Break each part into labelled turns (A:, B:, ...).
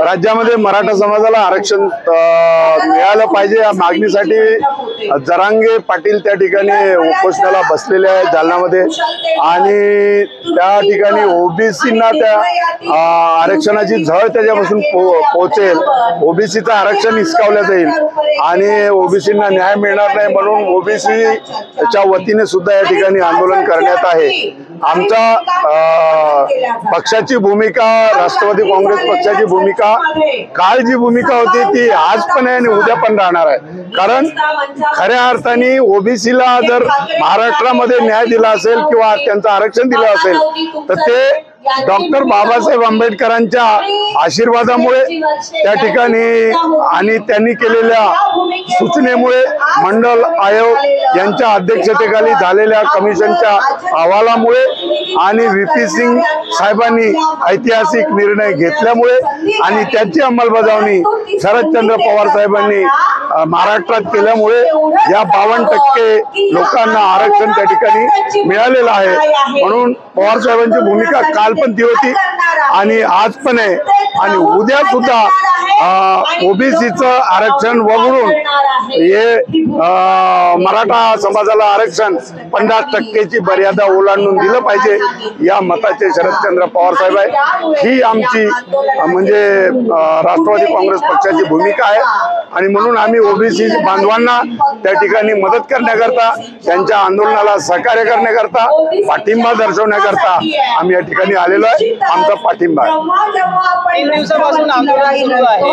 A: राज्यामध्ये मराठा समाजाला आरक्षण मिळालं पाहिजे या मागणीसाठी जरांगे पाटील त्या ठिकाणी उपोषणाला बसलेले आहेत जालन्यामध्ये आणि त्या ठिकाणी ओबीसींना त्या आरक्षणाची झळ त्याच्यापासून पोहोचेल, ओबीसीचं आरक्षण हिसकावलं जाईल आणि ओबीसींना न्याय मिळणार नाही म्हणून ओबीसीच्या वतीने सुद्धा या ठिकाणी आंदोलन करण्यात आहे। आमचा पक्षाची भूमिका, राष्ट्रवादी काँग्रेस पक्षाची भूमिका काल जी भूमिका होती ती आज पण आहे आणि उद्या पण राहणार आहे। कारण खऱ्या अर्थाने ओबीसीला जर महाराष्ट्रामध्ये न्याय दिला असेल किंवा त्यांचं आरक्षण दिलं असेल तर ते डॉक्टर बाबासाहेब आंबेडकरांच्या आशीर्वादामुळे त्या ठिकाणी आणि त्यांनी केलेल्या सूचनेमुळे मंडल आयोग यांच्या अध्यक्षतेखाली झालेल्या कमिशनच्या अहवालामुळे आणि व्हीपी सिंग साहेबांनी ऐतिहासिक निर्णय घेतल्यामुळे आणि त्याची अंमलबजावणी शरदचंद्र पवार साहेबांनी महाराष्ट्रात केल्यामुळे या 52% लोकांना आरक्षण त्या ठिकाणी मिळालेलं आहे। म्हणून पवार साहेबांची भूमिका काल पण ती होती आणि आज पण आहे आणि उद्या सुद्धा ओबीसीचं आरक्षण वगळून हे मराठा समाजाला आरक्षण 50%ची मर्यादा ओलांडून दिलं पाहिजे या मताचे शरदचंद्र पवार साहेब आहे। ही आमची म्हणजे राष्ट्रवादी काँग्रेस पक्षाची भूमिका आहे आणि म्हणून आम्ही ओबीसी बांधवांना त्या ठिकाणी मदत करण्याकरता, त्यांच्या आंदोलनाला सहकार्य करण्याकरता, पाठिंबा दर्शवण्याकरता आम्ही या ठिकाणी आलेलो आहे। आमचा पाठिंबा आहे।
B: 3 दिवसापासून आंदोलन सुरू आहे।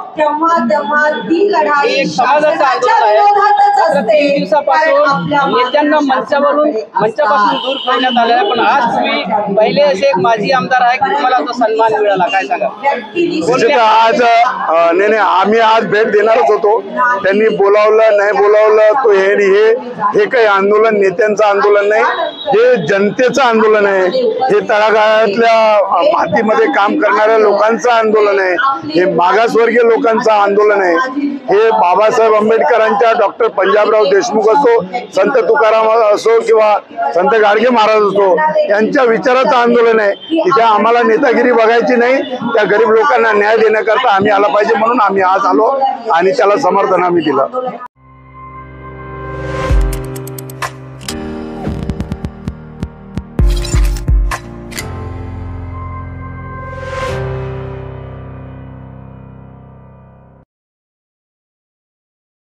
B: एक समाजाचं आंदोलन आहे। 3 दिवसापासून नेत्यांना मंचापासून दूर करण्यात आलं आहे, पण आज तुम्ही पहिले असे एक माजी आमदार आहे की तुम्हाला तो सन्मान मिळाला, काय सांगा?
A: आज नाही आम्ही आज भेट देणारच होतो, त्यांनी बोलावलं नाही बोलावलं तो हे काही आंदोलन नेत्यांचं आंदोलन नाही, हे जनतेचं आंदोलन आहे, हे तळागाळातल्या मातीमध्ये काम करणाऱ्या लोकांचं आंदोलन आहे, हे मागासवर्गीय लोकांचं आंदोलन आहे, हे बाबासाहेब आंबेडकरांच्या डॉक्टर पंजाबराव देशमुख असो, संत तुकाराम असो किंवा संत गाडगे महाराज असो यांच्या विचाराचं आंदोलन आहे। तिथे आम्हाला नेतागिरी बघायची नाही, त्या गरीब लोकांना न्याय देण्याकरता आम्ही आला पाहिजे म्हणून आम्ही आज आलो आणि त्याला समर्थन आम्ही दिलं।